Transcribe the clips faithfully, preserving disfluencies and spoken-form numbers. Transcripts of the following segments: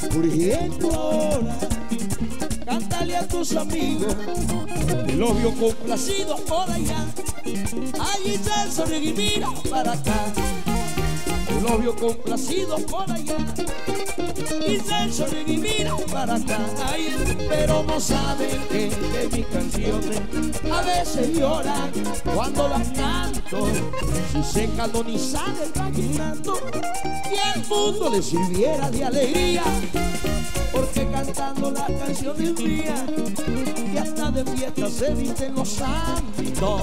Por ejemplo ahora, cántale a tus amigos el obvio complacido por allá. Allí se sonríe y mira para acá. El obvio complacido por allá. Y se sonríe y mira para acá. Ay, pero no saben que, que mis canciones a veces lloran cuando las canto. Si se canoniza el vallenato y el mundo le sirviera de alegría, porque cantando las canciones mías y hasta de fiesta se visten los santos.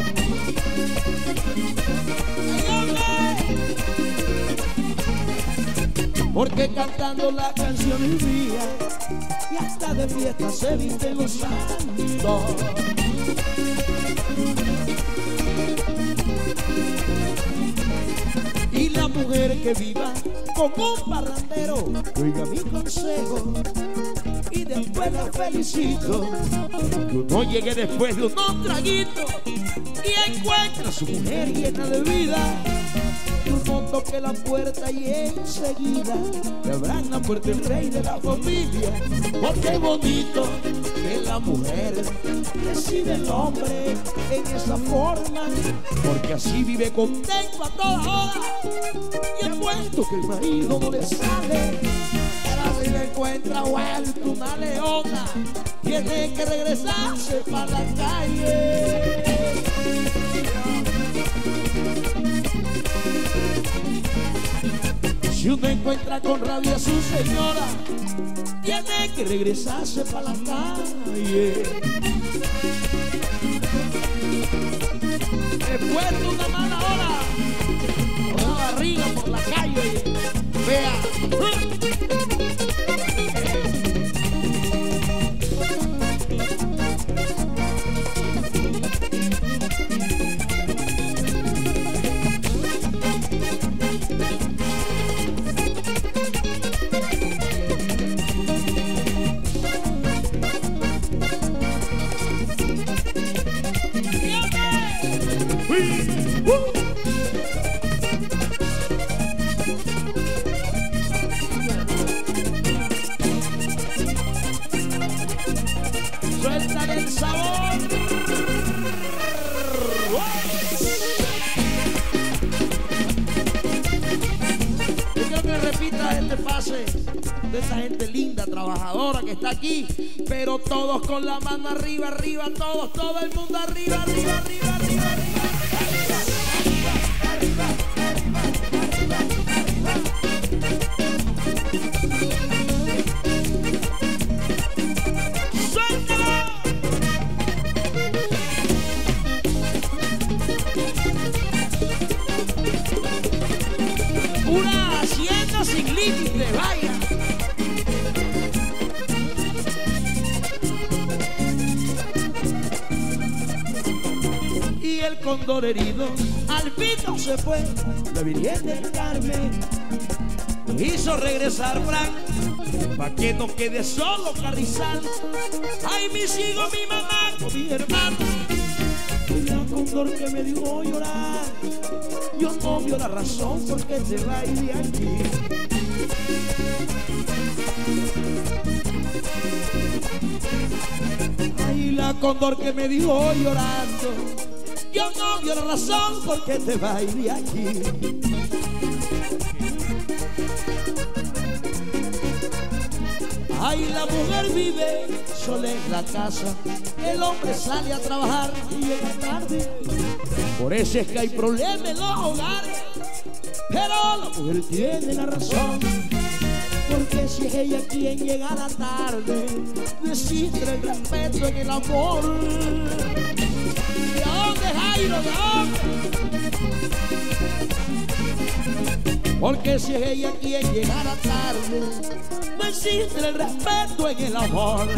Porque cantando las canciones mías y hasta de fiesta se visten los santos. Y la mujer que viva con un parrandero, oiga mi consejo y después la felicito. Que uno llegue después de unos traguitos y encuentra a su mujer llena de vida. Y uno toque la puerta y enseguida le abran la puerta el rey de la familia. Porque es bonito que la mujer recibe al hombre en esa forma, porque así vive contento a toda hora. Y el puesto que el marido no le sale, ahora si le encuentra vuelto una leona, tiene que regresarse para la calle. Si uno encuentra con rabia a su señora, tiene que regresarse para la calle. Después de una mala hora, una barriga por la calle, vea. Sueltan el sabor. Yo quiero que repita este pase de esta gente linda, trabajadora que está aquí, pero todos con la mano arriba, arriba, todos, todo el mundo arriba, arriba, arriba, arriba, arriba. Una hacienda sin límite, vaya. Y el cóndor herido al pito se fue. La Virgen del Carmen hizo regresar Frank, pa' que no quede solo Carrizal. Ay, mis hijos, mi mamá, con mi hermano. Y el cóndor que me dio llorar, yo no vio la razón por qué te va de aquí. Ay, la cóndor que me dijo llorando, yo no vio la razón por qué te va de aquí. Ay, la mujer vive sola en la casa, el hombre sale a trabajar y llega tarde. Por eso es que hay problemas en los hogares, pero la mujer tiene la razón. Porque si es ella quien llega a la tarde, desiste el respeto en el amor. ¿De dónde, Jairo? ¿De dónde? Porque si es ella quien llega a la tarde, no existe el respeto en el amor.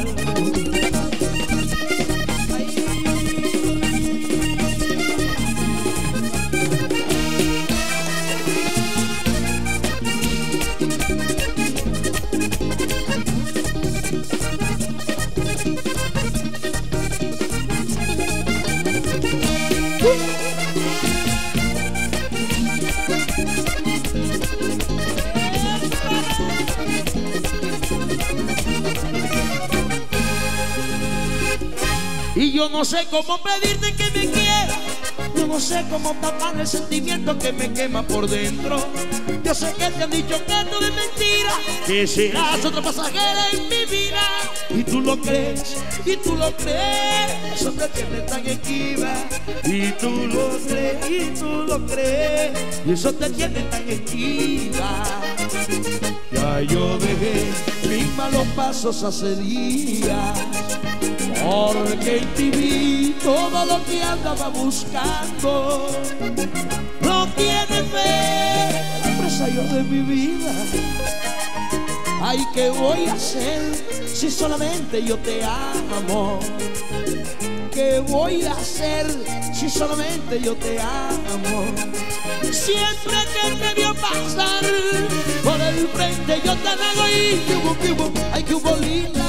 Y yo no sé cómo pedirte que me quieras, yo no sé cómo tapar el sentimiento que me quema por dentro. Yo sé que te han dicho que no es mentira, que serás otra pasajera en mi vida. Y tú lo crees, y tú lo crees, eso te tiene tan esquiva. Y tú lo crees, y tú lo crees, y eso te tiene tan esquiva. Ya yo dejé mis malos pasos hace días, porque en ti vi todo lo que andaba buscando. No tiene fe, la presa yo de mi vida. Ay, ¿qué voy a hacer si solamente yo te amo? ¿Qué voy a hacer si solamente yo te amo? Siempre que te vio pasar por el frente yo te hago y que hubo, que hubo, ay, que hubo linda.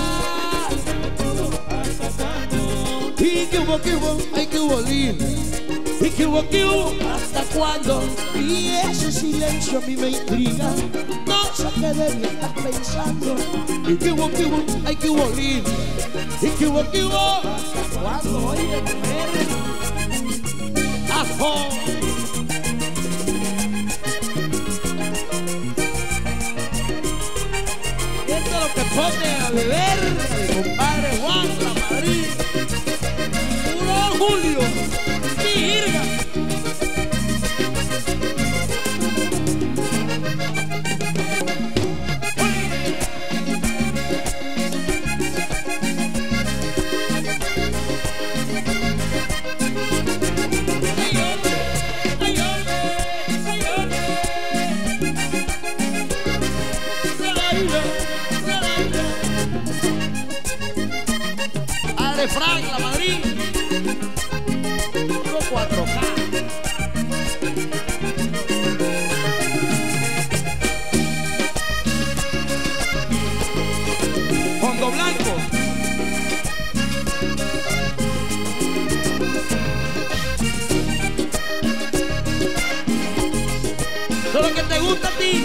Y que hubo, que hubo, ay, que hubo linda. Y que hubo, que hubo, ¿hasta cuándo? Y ese silencio a mí me intriga, no sé qué de mí estás pensando. Y que hubo, que hubo, ay, que hubo linda. Y que hubo, que hubo, ¿hasta cuándo? Oye, mujer, ajo. Esto es lo que pone a beber mi compadre Juan La Madrid. Puro Julio, Virga. Padre Frank La Madrid, cuatro K. Fondo blanco. Todo lo que te gusta a ti.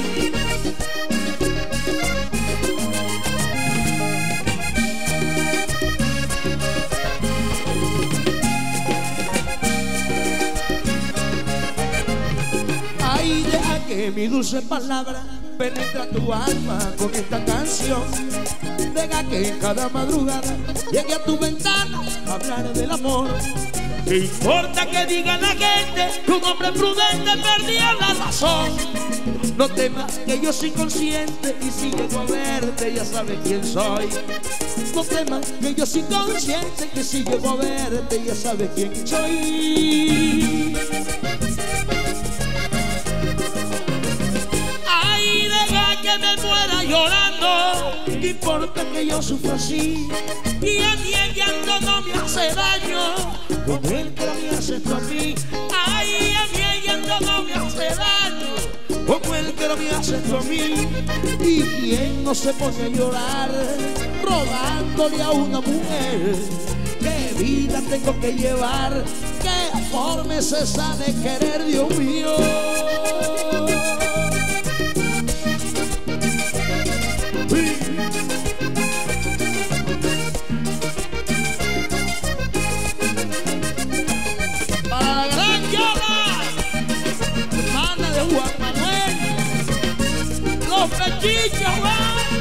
Ay, deja que mi dulce palabra penetra tu alma con esta canción. Deja que en cada madrugada llegue a tu ventana a hablar del amor. ¿Qué importa que diga la gente que un hombre prudente perdía la razón? No temas que yo soy consciente y si llego a verte ya sabes quién soy. No temas que yo soy consciente que si llego a verte ya sabes quién soy. Ay, deja que me muera llorando, ¿qué importa que yo sufra así? Y a mí el llanto no me hace daño, con él que no me hace tú a mí. Ay, a mí el llanto no me hace daño, como el que no me hace tú a mí. Y quién no se pone a llorar rogándole a una mujer. Qué vida tengo que llevar, qué forma es esa de querer, Dios mío. Para la gran Yola, hermana de Juan Manuel, los pechichos,